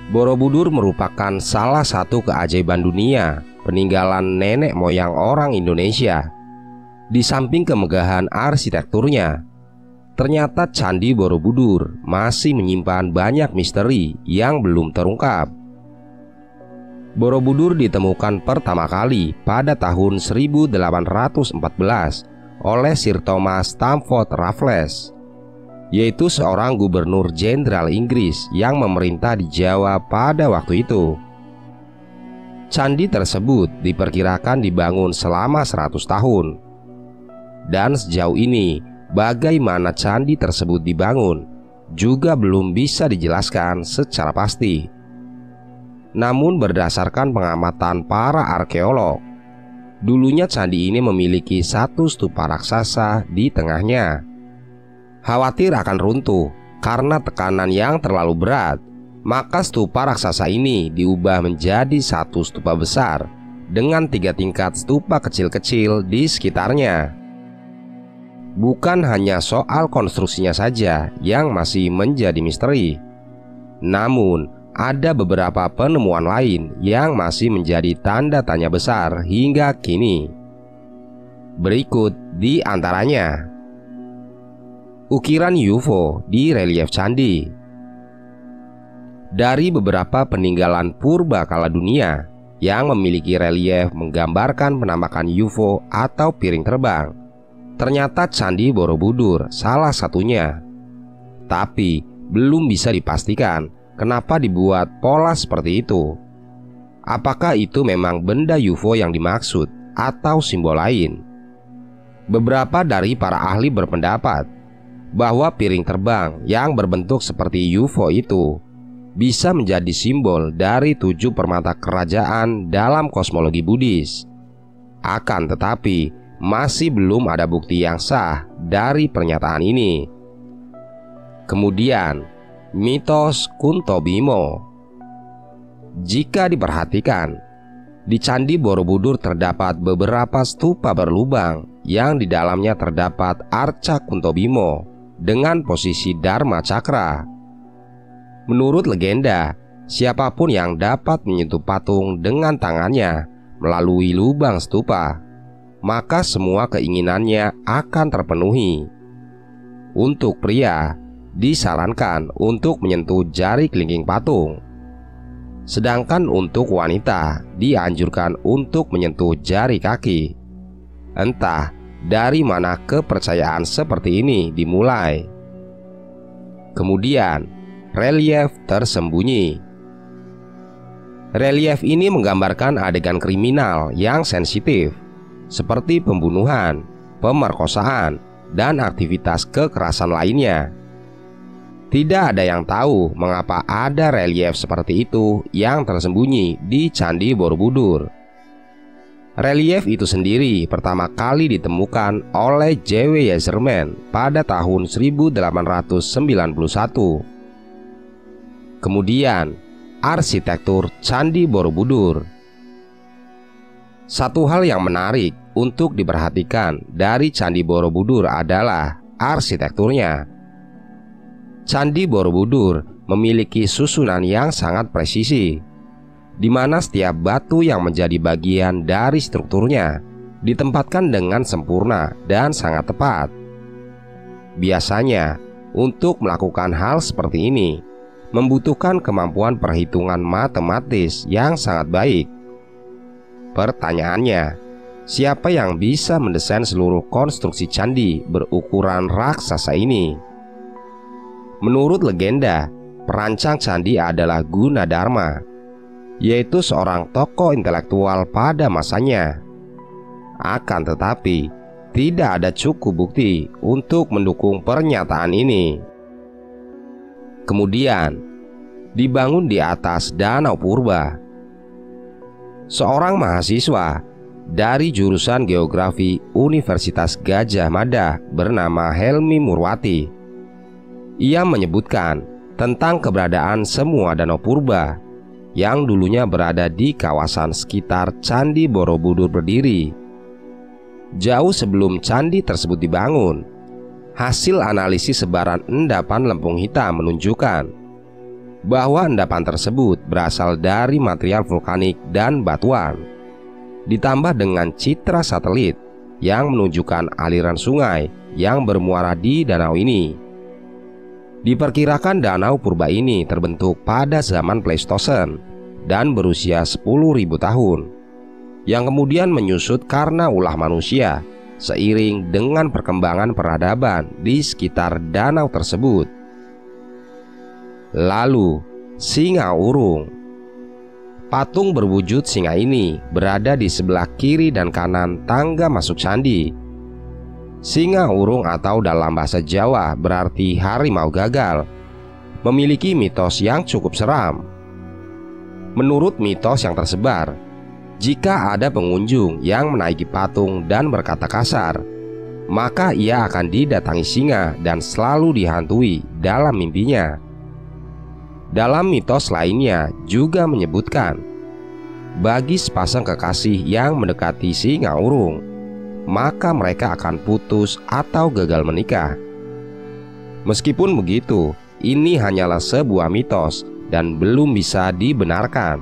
Borobudur merupakan salah satu keajaiban dunia peninggalan nenek moyang orang Indonesia. Di samping kemegahan arsitekturnya, ternyata Candi Borobudur masih menyimpan banyak misteri yang belum terungkap. Borobudur ditemukan pertama kali pada tahun 1814 oleh Sir Thomas Stamford Raffles, yaitu seorang gubernur jenderal Inggris yang memerintah di Jawa pada waktu itu. Candi tersebut diperkirakan dibangun selama 100 tahun. Dan sejauh ini, bagaimana candi tersebut dibangun juga belum bisa dijelaskan secara pasti. Namun berdasarkan pengamatan para arkeolog, dulunya candi ini memiliki satu stupa raksasa di tengahnya. Khawatir akan runtuh karena tekanan yang terlalu berat, maka stupa raksasa ini diubah menjadi satu stupa besar dengan 3 tingkat stupa kecil-kecil di sekitarnya. Bukan hanya soal konstruksinya saja yang masih menjadi misteri, namun ada beberapa penemuan lain yang masih menjadi tanda tanya besar hingga kini. Berikut di antaranya: ukiran UFO di relief candi. Dari beberapa peninggalan purba kala dunia yang memiliki relief menggambarkan penampakan UFO atau piring terbang, ternyata Candi Borobudur salah satunya. Tapi belum bisa dipastikan kenapa dibuat pola seperti itu. Apakah itu memang benda UFO yang dimaksud atau simbol lain? Beberapa dari para ahli berpendapat bahwa piring terbang yang berbentuk seperti UFO itu bisa menjadi simbol dari 7 permata kerajaan dalam kosmologi Buddhis. Akan tetapi, masih belum ada bukti yang sah dari pernyataan ini. Kemudian, mitos Kunto Bimo. Jika diperhatikan, di Candi Borobudur terdapat beberapa stupa berlubang yang di dalamnya terdapat arca Kunto Bimo dengan posisi Dharma Cakra. Menurut legenda, siapapun yang dapat menyentuh patung dengan tangannya melalui lubang stupa, maka semua keinginannya akan terpenuhi. Untuk pria, disarankan untuk menyentuh jari kelingking patung. Sedangkan untuk wanita, dianjurkan untuk menyentuh jari kaki. Entah dari mana kepercayaan seperti ini dimulai. Kemudian, relief tersembunyi. Relief ini menggambarkan adegan kriminal yang sensitif, seperti pembunuhan, pemerkosaan, dan aktivitas kekerasan lainnya. Tidak ada yang tahu mengapa ada relief seperti itu yang tersembunyi di Candi Borobudur. Relief itu sendiri pertama kali ditemukan oleh J.W. Yeserman pada tahun 1891. Kemudian, arsitektur Candi Borobudur. Satu hal yang menarik untuk diperhatikan dari Candi Borobudur adalah arsitekturnya. Candi Borobudur memiliki susunan yang sangat presisi, di mana setiap batu yang menjadi bagian dari strukturnya ditempatkan dengan sempurna dan sangat tepat. Biasanya, untuk melakukan hal seperti ini membutuhkan kemampuan perhitungan matematis yang sangat baik. Pertanyaannya, siapa yang bisa mendesain seluruh konstruksi candi berukuran raksasa ini? Menurut legenda, perancang candi adalah Gunadarma, yaitu seorang tokoh intelektual pada masanya. Akan tetapi, tidak ada cukup bukti untuk mendukung pernyataan ini. Kemudian, dibangun di atas danau purba. Seorang mahasiswa dari jurusan geografi Universitas Gadjah Mada bernama Helmi Murwati. Ia menyebutkan tentang keberadaan semua danau purba yang dulunya berada di kawasan sekitar Candi Borobudur berdiri. Jauh sebelum candi tersebut dibangun, hasil analisis sebaran endapan lempung hitam menunjukkan bahwa endapan tersebut berasal dari material vulkanik dan batuan, ditambah dengan citra satelit yang menunjukkan aliran sungai yang bermuara di danau ini. Diperkirakan danau purba ini terbentuk pada zaman Pleistosen dan berusia 10.000 tahun, yang kemudian menyusut karena ulah manusia seiring dengan perkembangan peradaban di sekitar danau tersebut. Lalu, singa urung. Patung berwujud singa ini berada di sebelah kiri dan kanan tangga masuk candi. Singa urung atau dalam bahasa Jawa berarti harimau gagal, memiliki mitos yang cukup seram. Menurut mitos yang tersebar, jika ada pengunjung yang menaiki patung dan berkata kasar, maka ia akan didatangi singa dan selalu dihantui dalam mimpinya. Dalam mitos lainnya juga menyebutkan, bagi sepasang kekasih yang mendekati singa urung, maka mereka akan putus atau gagal menikah. Meskipun begitu, ini hanyalah sebuah mitos dan belum bisa dibenarkan.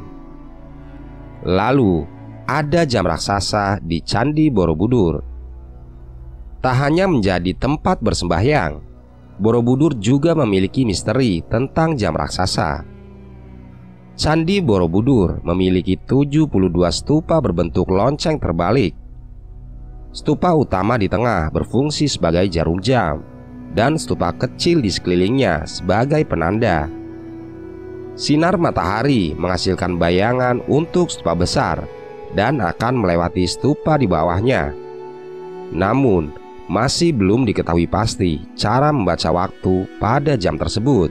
Lalu, ada jam raksasa di Candi Borobudur. Tak hanya menjadi tempat bersembahyang, Borobudur juga memiliki misteri tentang jam raksasa. Candi Borobudur memiliki 72 stupa berbentuk lonceng terbalik. Stupa utama di tengah berfungsi sebagai jarum jam, dan stupa kecil di sekelilingnya sebagai penanda. Sinar matahari menghasilkan bayangan untuk stupa besar dan akan melewati stupa di bawahnya. Namun, masih belum diketahui pasti cara membaca waktu pada jam tersebut.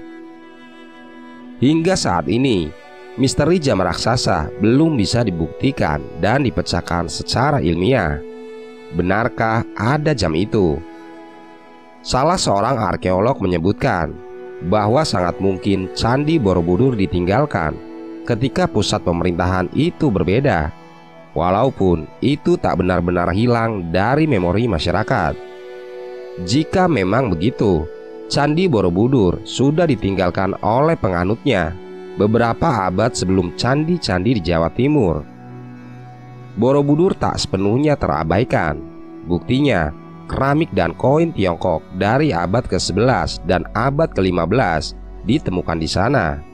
Hingga saat ini, misteri jam raksasa belum bisa dibuktikan dan dipecahkan secara ilmiah. Benarkah ada jam itu? Salah seorang arkeolog menyebutkan bahwa sangat mungkin Candi Borobudur ditinggalkan ketika pusat pemerintahan itu berbeda, walaupun itu tak benar-benar hilang dari memori masyarakat. Jika memang begitu, Candi Borobudur sudah ditinggalkan oleh penganutnya beberapa abad sebelum candi-candi di Jawa Timur. Borobudur tak sepenuhnya terabaikan. Buktinya, keramik dan koin Tiongkok dari abad ke-11 dan abad ke-15 ditemukan di sana.